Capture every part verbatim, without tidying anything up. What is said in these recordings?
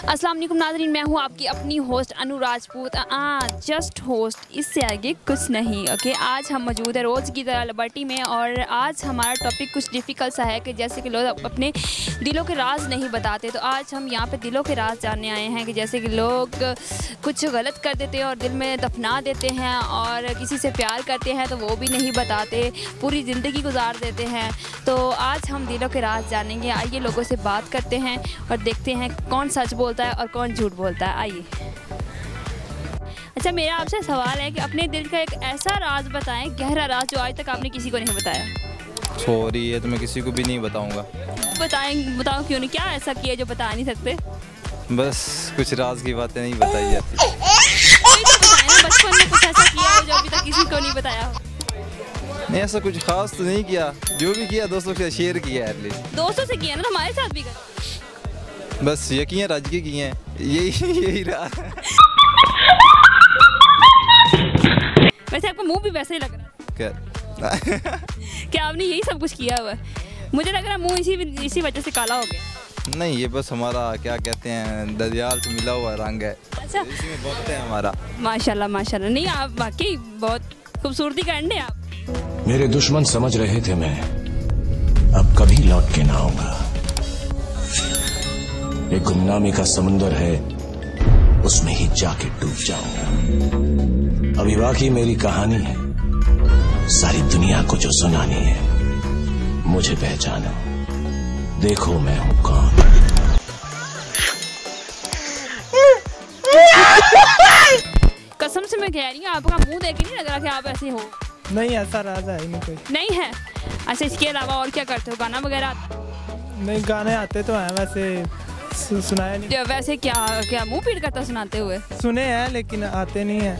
अस्सलाम वालेकुम नाज़रीन, मैं हूँ आपकी अपनी होस्ट अनु राजपूत। आ जस्ट होस्ट, इससे आगे कुछ नहीं। ओके, आज हम मौजूद है रोज़ की तरह लिबर्टी में और आज हमारा टॉपिक कुछ डिफ़िकल्ट सा है कि जैसे कि लोग अपने दिलों के राज नहीं बताते। तो आज हम यहाँ पे दिलों के राज जानने आए हैं कि जैसे कि लोग कुछ गलत कर देते हैं और दिल में दफना देते हैं, और किसी से प्यार करते हैं तो वो भी नहीं बताते, पूरी ज़िंदगी गुजार देते हैं। तो आज हम दिलों के राज जानेंगे। आइए लोगों से बात करते हैं और देखते हैं कौन सच बोलता है और कौन झूठ बोलता है। आइए। अच्छा, मेरा आपसे सवाल है कि अपने दिल का एक ऐसा राज बताएं, गहरा राज, जो आज तक आपने किसी को नहीं बताया। सॉरी, ये तो मैं किसी को भी नहीं बताऊंगा। बताएं, बताओ क्यों नहीं, क्या ऐसा किया जो बता नहीं सकते? बस कुछ राज की बातें नहीं बताई जाती। तो बताएं ना, बचपन में कुछ ऐसा किया हो जो अभी तक किसी को नहीं बताया हो। नहीं, ऐसा कुछ खास तो नहीं किया, जो भी किया दोस्तों के साथ शेयर किया है। एटलीस्ट दोस्तों से किया ना, तो हमारे साथ भी कर। बस यकीन राज की किए हैं, यही यही रहा। वैसे आपका मुंह भी वैसे ही लग रहा है। क्या क्या आपने यही सब कुछ किया हुआ है? मुझे लग रहा है मुंह इसी इसी वजह से काला हो गया। नहीं, ये बस हमारा क्या कहते हैं, दरियाल से मिला हुआ रंग है। अच्छा, इसी में वक्त है हमारा। माशाल्लाह माशाल्लाह। नहीं, आप वाकई बहुत खूबसूरती का अंडे आप। मेरे दुश्मन समझ रहे थे मैं अब कभी लौट के ना आऊंगा। एक गुमनामी का समुंदर है, उसमें ही जाके डूब जाऊंगा। अभी बाकी मेरी कहानी है, सारी दुनिया को जो सुनानी है। मुझे पहचानो, देखो मैं हूं कौन। कसम से मैं कह रही हूँ, आपका मुंह देख के नहीं लग रहा कि आप ऐसे हो। नहीं, ऐसा राज है ही नहीं कोई। नहीं है? अच्छा, इसके अलावा और क्या करते हो? गाना वगैरह? नहीं, गाने आते तो हैं, वैसे सु, सुनाए नहीं। वैसे क्या क्या मुंह पीट करता सुनाते हुए? सुने हैं लेकिन आते नहीं हैं।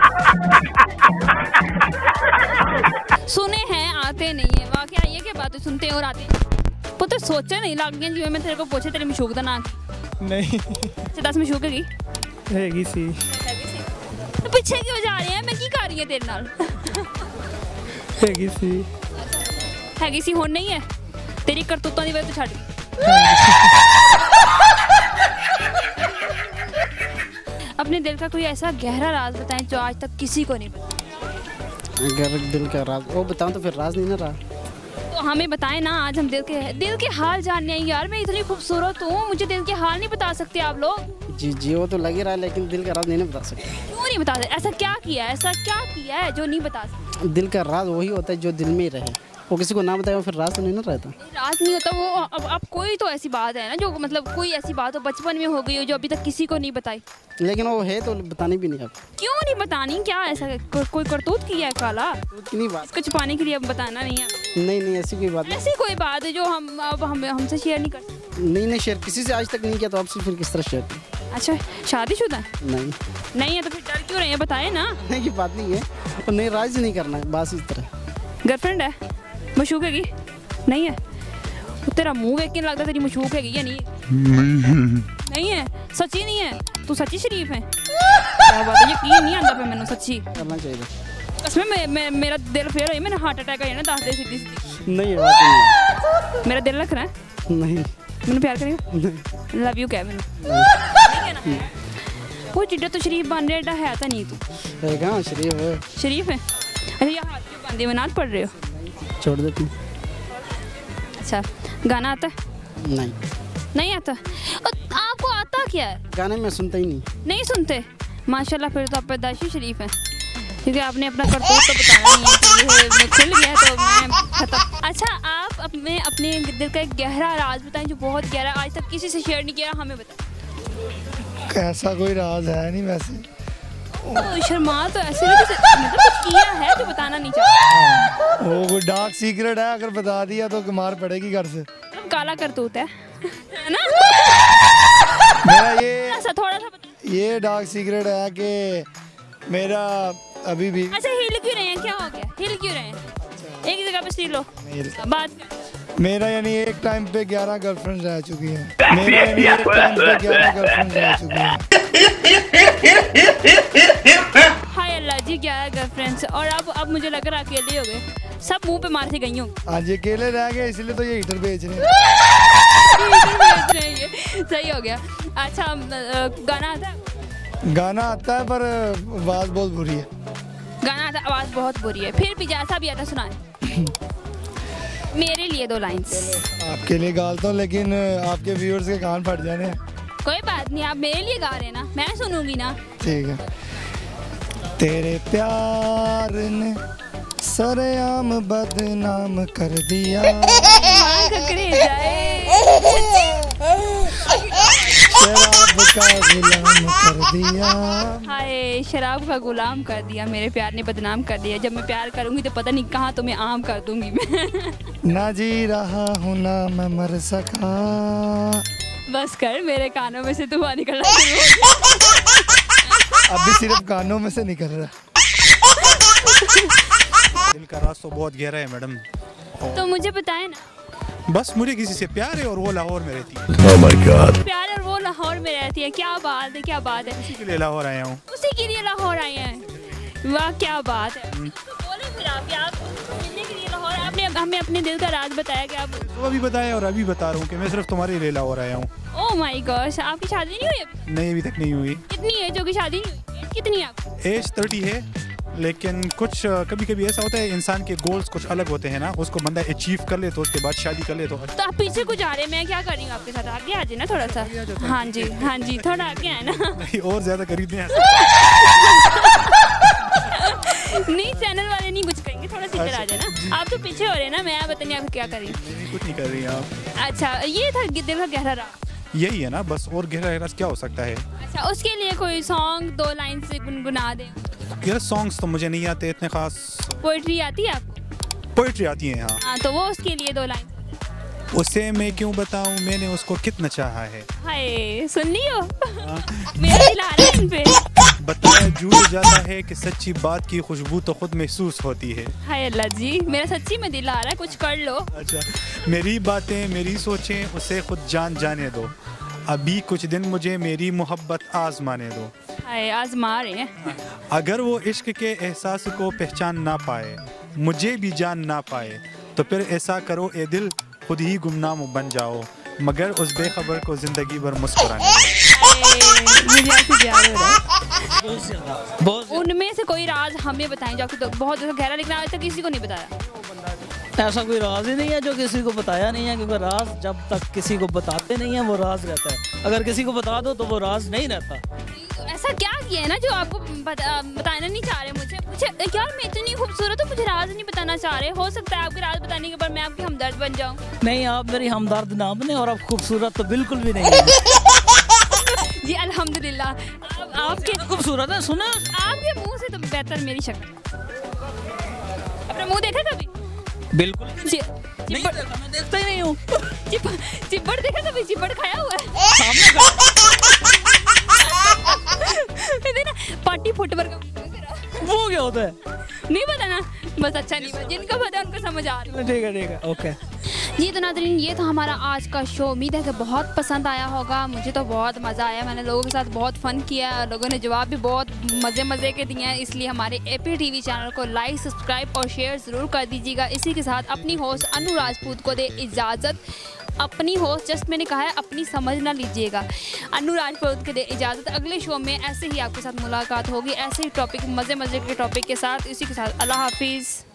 सुने हैं, आते नहीं है। वाह, क्या ये क्या बात है, सुनते और आते नहीं। वो तो सोचे नहीं लग गया जी। मैं तेरे को पूछे तेरी मशूक का नाम नहीं। अच्छा, दस मशूक है हैगी सी। तो पीछे क्यों जा रहे हैं? मैं की कर रही है तेरे नाल? हैगी सी। हैगी सी होन नहीं है तेरी करतूतों की वजह तो छड़। अपने दिल का कोई ऐसा गहरा राज बताएं जो आज तक किसी को नहीं बताया। अगर दिल का राज वो बताऊं तो फिर राज नहीं ना रहा। तो हमें बताएं ना, आज हम दिल के दिल के हाल जानने हैं। यार, मैं इतनी खूबसूरत हूँ, मुझे दिल के हाल नहीं बता सकते आप लोग? जी जी, वो तो लग ही रहा है, लेकिन दिल का राज नहीं ना बता सकते। क्यों नहीं बता सकते? ऐसा क्या किया है, ऐसा क्या किया है जो नहीं बता सकते? दिल का राज वही होता है जो दिल में ही रहे, वो किसी को ना बताए फिर राज तो नहीं ना रहता। राज नहीं होता वो। अब अब कोई तो ऐसी बात है ना जो मतलब कोई ऐसी बात हो बचपन में हो गई हो जो अभी तक किसी को नहीं बताई। लेकिन वो है तो बतानी भी नहीं। आप क्यों नहीं बतानी? क्या ऐसा को, कोई करतूत किया है काला? इतनी बात इसको छुपाने के लिए अब बताना नहीं है? नहीं नहीं, ऐसी कोई बात नहीं। ऐसी कोई बात है जो हम अब हम हमसे शेयर नहीं कर सकते? नहीं नहीं, शेयर किसी से आज तक नहीं किया, तो आपसे फिर किस तरह शेयर करें? अच्छा, शादीशुदा है? नहीं नहीं है तो फिर डर क्यों रहे हैं? बताए ना। नहीं की बात नहीं है, और नहीं राज नहीं करना है, बस इस तरह। गर्लफ्रेंड है? मशूक है? नहीं है? तेरा मुंह देख के लगता तेरी मशूक है या नहीं? नहीं नहीं है, सच्ची नहीं है? तू सच्ची शरीफ है? क्या बात है, यकीन नहीं आता पे मैंने सच्ची करना चाहिए। उसमें मैं, मैं मेरा दिल फेल हो, मैंने हार्ट अटैक आया ना, दस दे सीधी सीधी। नहीं बात नहीं। मेरा दिल रख रहा है? नहीं। मैंने प्यार करेगा? लव यू क्या मैंने? वो चिट्टा तो शरीफ बन रहा है तो नहीं? तू है कहाँ शरीफ है? शरीफ है? अच्छा, ये हाथ क्यों बांधे हुए, नाच पढ़ रहे हो? छोड़ देती। अच्छा, गाना आता है? नहीं नहीं आता। आपको आता क्या है? गाने में सुनता ही नहीं। नहीं सुनते? माशाल्लाह, फिर तो आप पैदाशी शरीफ हैं, क्योंकि आपने अपना करतूत तो बताया नहीं है कि ये मैं खुल गया तो मैं खत्म। अच्छा, आप अपने अपने दिल का एक गहरा राज बताएं जो बहुत गहरा, आज तक किसी से शेयर नहीं किया, हमें बताएं। ऐसा कोई राज है नहीं वैसे। तो शर्मा तो ऐसे नहीं कि मतलब कुछ किया है जो बताना नहीं चाहता। वो कोई डार्क सीक्रेट है, अगर बता दिया तो मार पड़ेगी घर से। मतलब काला करतूत है है ना? मेरा ये ऐसा थोड़ा सा बता। ये डार्क सीक्रेट है कि मेरा अभी भी। अच्छा, हिल क्यों रहे हैं? क्या हो गया, हिल क्यों रहे हैं? एक ही जगह पे स्टील लो बात। मेरा यानी एक टाइम पे ग्यारह गर्लफ्रेंड रह चुकी हैं। मेरा यानी एक टाइम पे ग्यारह गर्लफ्रेंड रह चुकी हैं। हाय अल्लाह जी, ग्यारह गर्लफ्रेंड्स, और अब अब मुझे लग रहा अकेले हो गए, सब मुंह पे मार के गई हूँ। आज ये अकेले रह गए, इसलिए तो ये हीटर बेच रहे हैं। सही हो गया। अच्छा अ, गाना आता है? गाना आता है पर आवाज़ बहुत बुरी है। गाना आता, आवाज़ बहुत बुरी है। फिर भी जैसा भी आता सुनाए। मेरे लिए दो लाइंस। आपके लिए गालता हूँ लेकिन आपके व्यूअर्स के कान फट जाने हैं। कोई बात नहीं, आप मेरे लिए गा रहे हैं ना, मैं सुनूंगी ना। ठीक है। तेरे प्यार ने सरेआम बदनाम कर दिया, ककड़े जाए शराब का गुलाम कर दिया। हाय, शराब का गुलाम कर दिया, मेरे प्यार ने बदनाम कर दिया। जब मैं प्यार करूंगी तो पता नहीं कहाँ तुम्हें आम कर दूंगी मैं। ना जी रहा हूँ ना मैं मर सका। बस कर, मेरे कानों में से धुआं निकलना शुरू हो गया। अभी सिर्फ कानों में से निकल रहा। दिल का राज तो बहुत गहरा है मैडम। तो मुझे बताएं ना। बस मुझे किसी से प्यार है और वो लाहौर में रहती है। Oh my God. प्यार और वो लाहौर में रहती है, क्या बात है, क्या बात है। उसी के लिए लाहौर आया हूँ। उसी के लिए लाहौर आए हैं, वाह क्या बात है। तो बोले फिर आप, क्या आप मिलने के लिए लाहौर, आपने हमें अपने दिल का राज बताया कि आप। तो अभी बताया और अभी बता रहा हूँ कि मैं सिर्फ तुम्हारे लिए लाहौर आया हूँ। ओह माय गॉश, आपकी शादी नहीं हुई अभी? नहीं, अभी तक नहीं हुई। कितनी एज होगी, शादी नहीं हुई? कितनी है आपकी? एज थर्टी है, लेकिन कुछ कभी कभी ऐसा होता है इंसान के गोल्स कुछ अलग होते हैं ना, उसको बंदा अचीव कर ले तो उसके बाद शादी कर ले तो। तो आप पीछे कुछ आ रहे हैं, मैं क्या कर रही हूँ आपके साथ, आगे आ जाए ना थोड़ा सा। हाँ जी हाँ जी, थोड़ा आगे आए ना। नहीं, और ज्यादा करीब नहीं आ सकता। नहीं, चैनल वाले नहीं कुछ कहेंगे, थोड़ा सा इधर आ जाए ना। आप तो पीछे हो रहे हैं ना, मैं पता नहीं आप क्या कर रही हूँ। कुछ नहीं कर रही आप। अच्छा, ये था दिल का गहरा राज। यही है ना, बस और गहरा राज क्या हो सकता है। अच्छा, उसके लिए कोई सॉन्ग दो लाइन से गुनगुना दे। यार सॉन्ग्स तो मुझे नहीं आते इतने खास। पोइट्री आती है आपको? पोइट्री आती है हाँ। हाँ, तो वो उसके लिए दो लाइन। उसे मैं क्यों बताऊं मैंने उसको कितना चाहा है। हाय, सुन ली हो? मेरा दिल आ रहा है इन पे। बताया झूठ जाता है कि सच्ची बात की खुशबू तो खुद महसूस होती है। हाय अल्लाह जी, मेरा सच्ची में दिल आ रहा है, कुछ कर लो। अच्छा, मेरी बातें मेरी सोचें उसे खुद जान जाने दो, अभी कुछ दिन मुझे मेरी मोहब्बत आजमाने दो। हाय, आजमा रहे हैं। अगर वो इश्क के एहसास को पहचान ना पाए, मुझे भी जान ना पाए, तो फिर ऐसा करो ए दिल खुद ही गुमनाम बन जाओ, मगर उस बेखबर को जिंदगी भर मुस्कुराने दो। मुझे ऐसे प्यार हो रहा है। बहुत उनमें से कोई राज हमें बताएं जो आपको तो बहुत गहरा, लेकिन आज तक किसी को नहीं बताया। ऐसा कोई राज ही नहीं है जो किसी को बताया नहीं है, क्योंकि राज जब तक किसी को बताते नहीं है वो राज रहता है। अगर किसी को बता दो तो वो राज नहीं रहता। तो ऐसा क्या किया है ना जो आपको बता, बताना नहीं चाह रहे मुझे? मुझे यार, मैं इतनी खूबसूरत हूँ, मुझे राज नहीं बताना चाह रहे। हो सकता है आपके राज बताने के बाद मैं आपकी हमदर्द बन जाऊँ। नहीं, आप मेरी हमदर्द ना बने, और आप खूबसूरत तो बिल्कुल भी नहीं है। जी अल्हम्दुलिल्लाह, आप, आपके खूबसूरत है, सुना आपके मुंह से तो बेहतर मेरी शक्ल। अपना मुंह देखा कभी? बिल्कुल जी, नहीं देखा, मैं देखता ही नहीं हूँ। चिप, चिपड़ देखा कभी? चिपड़ खाया हुआ है? पार्टी फुटवर का वो क्या होता है? नहीं पता ना, बस अच्छा नहीं पता, जिनको पता है उनको समझ आ रही है। ठीक है ठीक है, ओके। जी तो नाज़रीन, ये था हमारा आज का शो। उम्मीद है कि बहुत पसंद आया होगा। मुझे तो बहुत मज़ा आया, मैंने लोगों के साथ बहुत फ़न किया, लोगों ने जवाब भी बहुत मज़े मज़े के दिए हैं। इसलिए हमारे एपी टीवी चैनल को लाइक, सब्सक्राइब और शेयर ज़रूर कर दीजिएगा। इसी के साथ अपनी होस्ट अनु राजपूत को दे इजाज़त। अपनी होस्ट जस्ट मैंने कहा है, अपनी समझ ना लीजिएगा। अनु राजपूत के दे इजाज़त। अगले शो में ऐसे ही आपके साथ मुलाकात होगी, ऐसे ही टॉपिक, मज़े मज़े के टॉपिक के साथ। इसी के साथ अल्लाह हाफिज़।